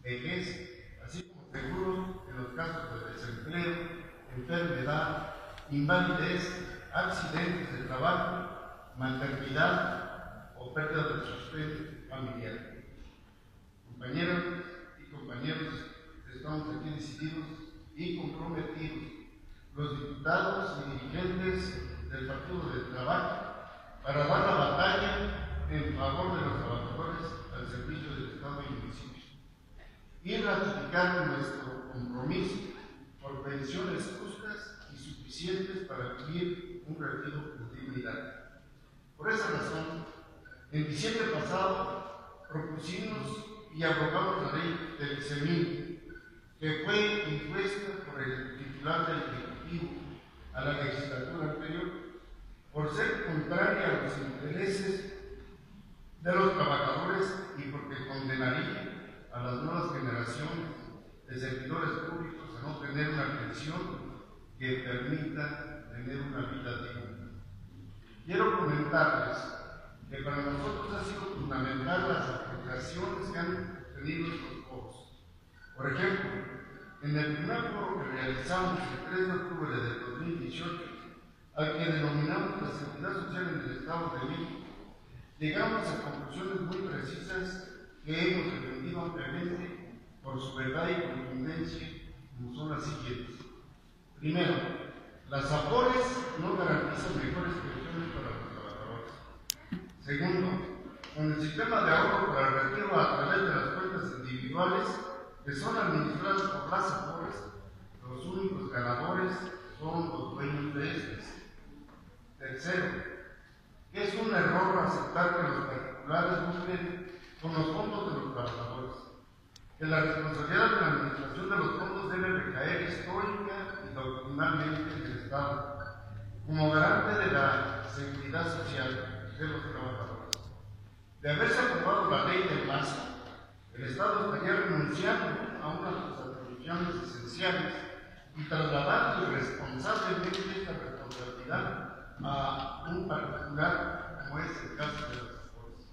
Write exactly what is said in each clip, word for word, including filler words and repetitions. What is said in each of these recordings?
vejez, así como seguros en los casos de desempleo, enfermedad, invalidez, accidentes de trabajo, maternidad o pérdida del sustento familiar. Compañeras y compañeros, estamos aquí decididos y comprometidos, los diputados y dirigentes del Partido del Trabajo, para dar la batalla en favor de los trabajadores al servicio del Estado y municipio, y ratificar nuestro compromiso por pensiones justas y suficientes para vivir un retiro con dignidad. Por esa razón, en diciembre pasado propusimos y aprobamos la ley del SEMIN, que fue impuesta por el titular del Ejecutivo a la legislatura anterior, por ser contraria a los intereses de los trabajadores y porque condenaría a las nuevas generaciones de servidores públicos a no tener una pensión que permita tener una vida digna. Quiero comentarles que para nosotros ha sido fundamental las aportaciones que han tenido estos foros. Por ejemplo, en el primer foro que realizamos el tres de octubre de dos mil dieciocho, al que denominamos la seguridad social en el Estado de México, llegamos a conclusiones muy precisas que hemos defendido ampliamente por su verdad y contundencia, como son las siguientes. Primero, las AFORES no garantizan mejores pensiones para los trabajadores. Segundo, con el sistema de ahorro para el retiro a través de las cuentas individuales que son administradas por las AFORES, los únicos ganadores son los dueños de estas. Tercero, que es un error aceptar que los particulares busquen con los fondos de los trabajadores, que la responsabilidad de la administración de los fondos debe recaer histórica y doctrinalmente en el Estado, como garante de la seguridad social de los trabajadores. De haberse aprobado la ley del M A S, el Estado estaría renunciando a una de sus atribuciones esenciales y trasladando irresponsablemente esta responsabilidad a un particular, como es el caso de las AFORES.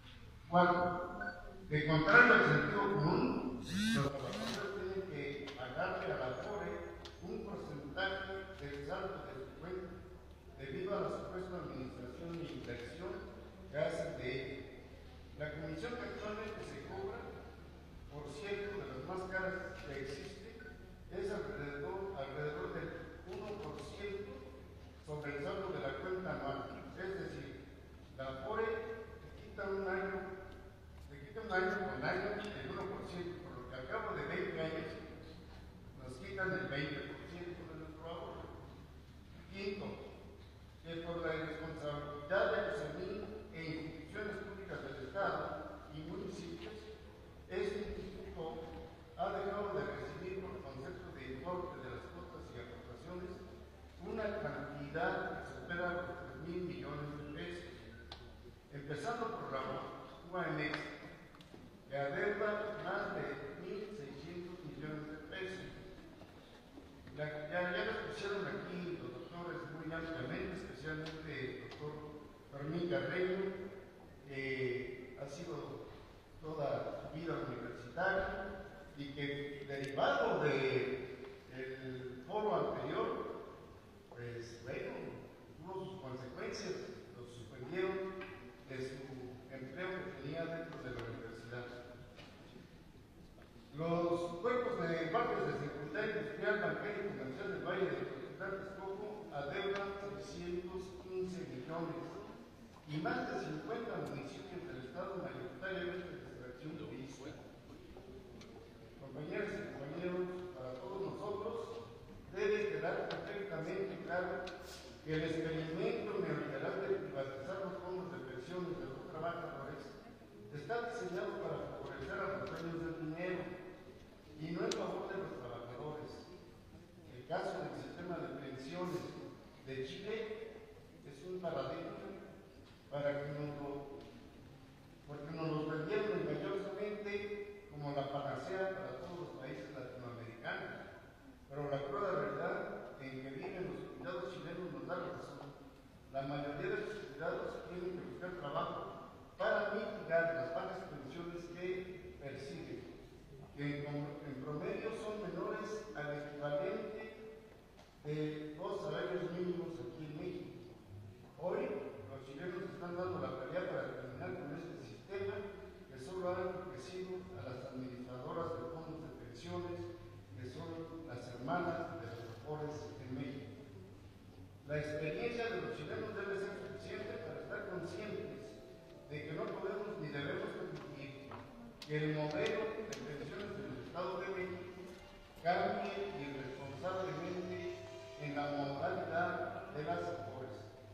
Cuarto, de contrario al sentido común, los trabajadores tienen que pagarle a la AFORE un porcentaje del saldo de su cuenta, debido a la supuesta administración e inversión que hacen de ella. La comisión que actualmente se cobra, por cierto, de las más caras que existen, es alrededor, alrededor del uno por ciento sobre el saldo de la cuenta anual. Es decir, la AFORE te quita un año, te quita un año con año el uno por ciento, por lo que al cabo de veinte años nos quitan el veinte por ciento de nuestro ahorro. Quinto, que por la irresponsabilidad de los SEMIN e instituciones públicas del Estado y municipios, este instituto ha dejado de recibir por concepto de importe de las cuotas y aportaciones una cantidad que supera los tres mil millones de pesos, empezando por la U A M X, que adeuda más de mil seiscientos millones de pesos. La, ya, ya lo pusieron aquí los doctores muy ampliamente, especialmente el doctor Fermín Carreño, que ha sido toda su vida universitaria y que, derivado del foro anterior, pues bueno, tuvo sus consecuencias, lo suspendieron de su empleo que tenía dentro de la universidad. Los cuerpos de parques de seguridad industrial, bancaria y comercial del Valle de Texcoco adeudan seiscientos quince millones y más de cincuenta municipios del Estado, mayoritariamente de extracción turística. Compañeras y compañeros, para todos nosotros debe quedar perfectamente claro que el experimento neoliberal de privatizar los fondos de pensiones de los trabajadores está diseñado para favorecer a los dueños del dinero y no en favor de los trabajadores. El caso del sistema de pensiones de Chile es un paradigma para que nos lo, porque nos lo vendieron engañosamente como la panacea para todos los países latinoamericanos, pero la cruda realidad en que viven los jubilados chilenos nos da razón. La mayoría de los jubilados tienen que buscar trabajo para mitigar las bajas pensiones que perciben, que ofrecido a las administradoras de fondos de pensiones, que son las hermanas de los Afores en México. La experiencia de los chilenos debe ser suficiente para estar conscientes de que no podemos ni debemos permitir que el modelo de pensiones del Estado de México cambie irresponsablemente en la modalidad de las Afores.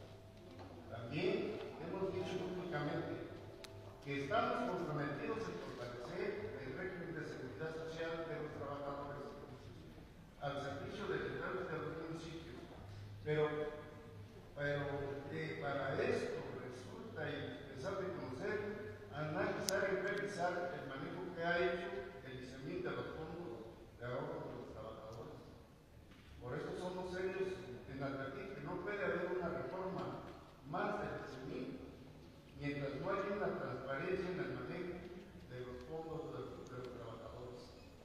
También hemos dicho públicamente que estamos comprometidos en fortalecer el régimen de seguridad social de los trabajadores al servicio de los de los municipios, pero, pero que para esto resulta indispensable conocer, analizar y revisar el manejo que ha hecho el ICEMIN de los fondos de ahorro de los trabajadores. Por eso somos serios en advertir que no puede haber una reforma más del ICEMIN mientras no haya una transparencia en el manejo de los fondos de los, de los trabajadores.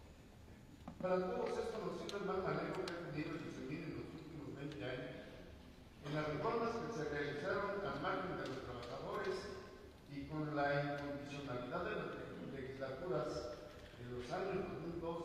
Para todos es conocido el mal manejo que ha tenido el ICEMIN en los últimos veinte años, en las reformas que se realizaron al margen de los trabajadores y con la incondicionalidad de las legislaturas de los años dos mil dos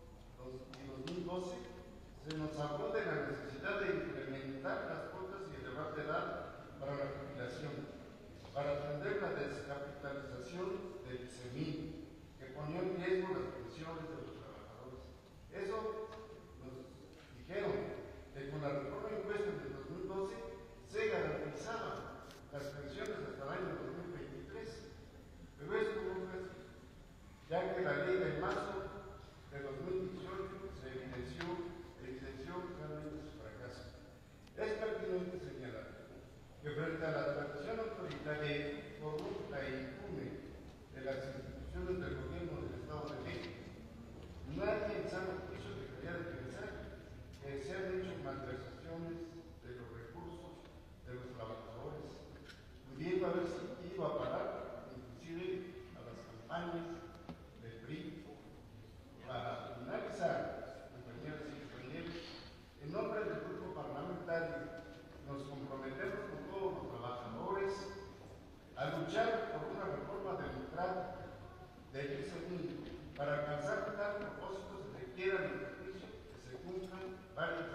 y dos mil doce, se nos habló de la necesidad de incrementar las cuotas y elevar la edad para la jubilación, para atender la descapitalización del ICEMIN, que ponía en riesgo las pensiones de los trabajadores. Eso nos dijeron, que con la reforma impuesta en el dos mil doce se garantizaban las pensiones hasta el año dos mil veintitrés. Pero esto no fue así, ya que la ley del marzo de dos mil dieciocho se evidenció, evidenció realmente su fracaso. Es pertinente señalar que frente a la tradición autoritaria, corrupta e impune de las instituciones del gobierno del Estado de México, nadie en sano juicio dejaría de pensar que se han hecho malversaciones de los recursos de los trabajadores, pudiendo haber ido a parar inclusive a las campañas del P R I. Para finalizar, compañeros y compañeros, en nombre del grupo parlamentario nos comprometemos con todos los trabajadores a luchar por una reforma democrática del ICEMIN. Para alcanzar tal propósito se requiere, a nuestro juicio, que se cumplan varias